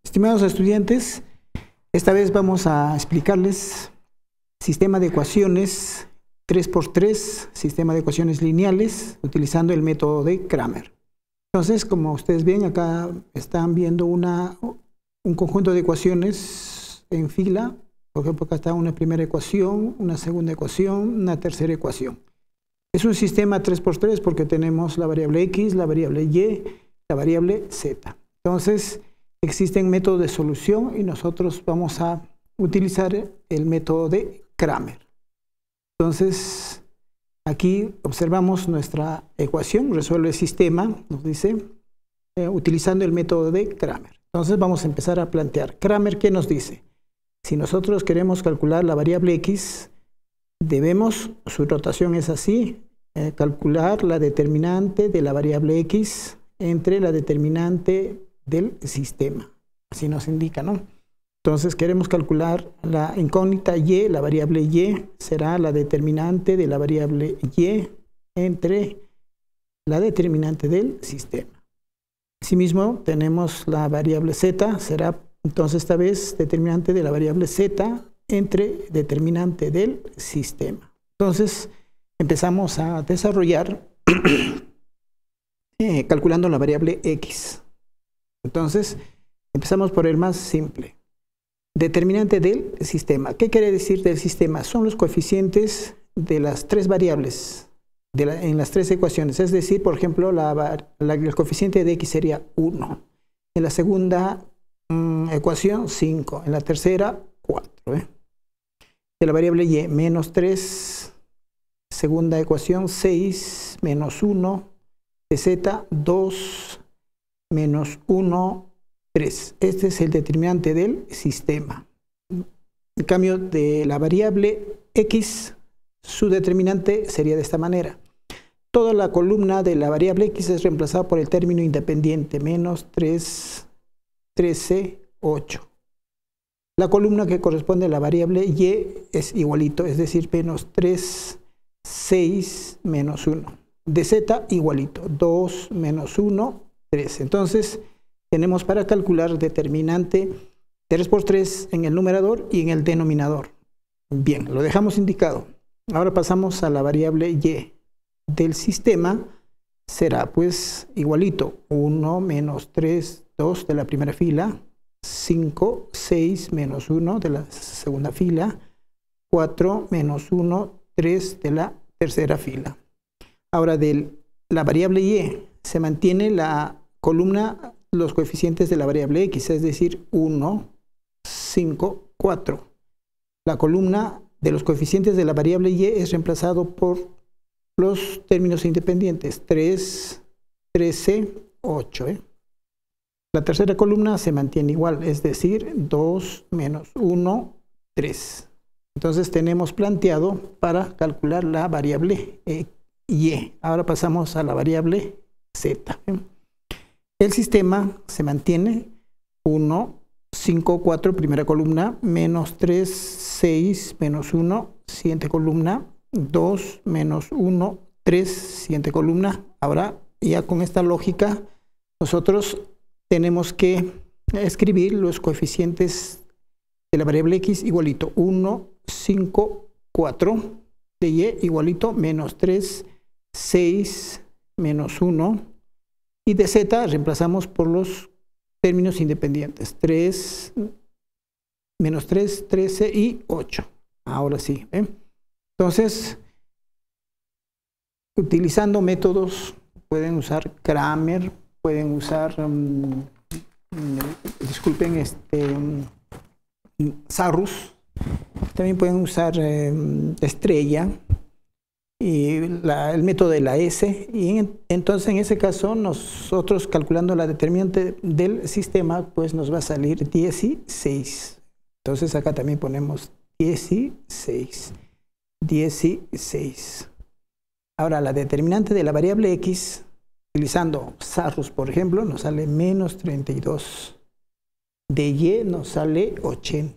Estimados estudiantes, esta vez vamos a explicarles sistema de ecuaciones 3×3, sistema de ecuaciones lineales, utilizando el método de Cramer. Entonces, como ustedes ven, acá están viendo un conjunto de ecuaciones en fila. Por ejemplo, acá está una primera ecuación, una segunda ecuación, una tercera ecuación. Es un sistema 3×3 porque tenemos la variable x, la variable y, la variable z. Entonces, existen métodos de solución y nosotros vamos a utilizar el método de Cramer. Entonces, aquí observamos nuestra ecuación, resuelve el sistema, nos dice, utilizando el método de Cramer. Entonces, vamos a empezar a plantear. Cramer, ¿qué nos dice? Si nosotros queremos calcular la variable x, debemos, su rotación es así, calcular la determinante de la variable x entre la determinante del sistema. Así nos indica, ¿no? Entonces queremos calcular la incógnita y, la variable y será la determinante de la variable y entre la determinante del sistema. Asimismo, tenemos la variable z, será entonces esta vez determinante de la variable z entre determinante del sistema. Entonces empezamos a desarrollar calculando la variable x. Entonces empezamos por el más simple. Determinante del sistema. ¿Qué quiere decir del sistema? Son los coeficientes de las tres variables en las tres ecuaciones. Es decir, por ejemplo, el coeficiente de x sería 1. En la segunda ecuación, 5. En la tercera, 4. De la variable y, menos 3. Segunda ecuación, 6. Menos 1. De z, 2. Menos 1. 3. Este es el determinante del sistema. En cambio, de la variable x, su determinante sería de esta manera. Toda la columna de la variable x es reemplazada por el término independiente, menos 3, 13, 8. La columna que corresponde a la variable y es igualito, es decir, menos 3, 6, menos 1. De z, igualito, 2, menos 1, 3. Entonces, tenemos para calcular determinante 3×3 en el numerador y en el denominador. Bien, lo dejamos indicado. Ahora pasamos a la variable y del sistema. Será pues igualito 1 menos 3, 2 de la primera fila, 5, 6 menos 1 de la segunda fila, 4 menos 1, 3 de la tercera fila. Ahora de la variable y se mantiene la columna, los coeficientes de la variable x, es decir, 1, 5, 4. La columna de los coeficientes de la variable y es reemplazado por los términos independientes, 3, 13, 8. La tercera columna se mantiene igual, es decir, 2 menos 1, 3. Entonces tenemos planteado para calcular la variable y. Ahora pasamos a la variable z. El sistema se mantiene 1, 5, 4, primera columna, menos 3, 6, menos 1, siguiente columna, 2, menos 1, 3, siguiente columna. Ahora, ya con esta lógica, nosotros tenemos que escribir los coeficientes de la variable x igualito 1, 5, 4, de y igualito menos 3, 6, menos 1, y de z reemplazamos por los términos independientes, 3, menos 3, 13 y 8. Ahora sí. Entonces, utilizando métodos, pueden usar Cramer, pueden usar, disculpen, Sarrus, también pueden usar Estrella y el método de la S, y entonces en ese caso nosotros calculando la determinante del sistema pues nos va a salir 16. Entonces acá también ponemos 16. Ahora la determinante de la variable x, utilizando Sarrus por ejemplo, nos sale menos 32. De y nos sale 80.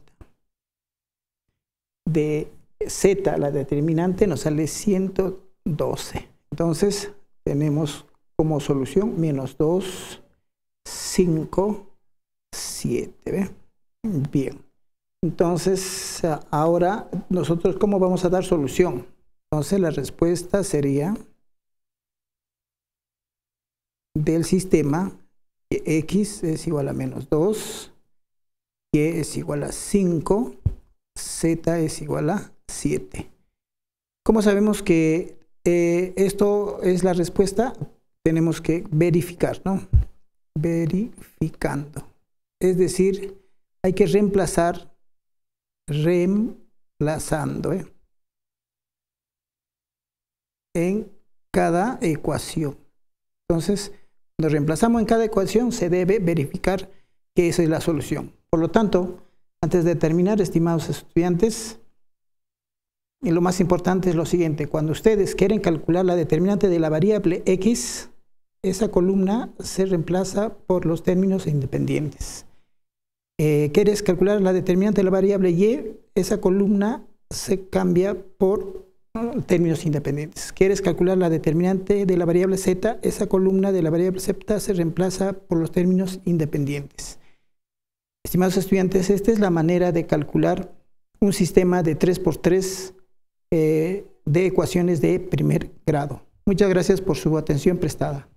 De z, la determinante, nos sale 112. Entonces tenemos como solución menos 2, 5, 7. ¿Ve? Bien. Entonces, ahora nosotros, ¿cómo vamos a dar solución? Entonces, la respuesta sería del sistema que x es igual a menos 2, y es igual a 5, z es igual a 7. ¿Cómo sabemos que esto es la respuesta? Tenemos que verificar, ¿no? Verificando. Es decir, hay que reemplazando, en cada ecuación. Entonces, cuando reemplazamos en cada ecuación, se debe verificar que esa es la solución. Por lo tanto, antes de terminar, estimados estudiantes, y lo más importante es lo siguiente: cuando ustedes quieren calcular la determinante de la variable x, esa columna se reemplaza por los términos independientes. ¿Quieres calcular la determinante de la variable y? Esa columna se cambia por términos independientes. ¿Quieres calcular la determinante de la variable z? Esa columna de la variable z se reemplaza por los términos independientes. Estimados estudiantes, esta es la manera de calcular un sistema de 3×3 de ecuaciones de primer grado. Muchas gracias por su atención prestada.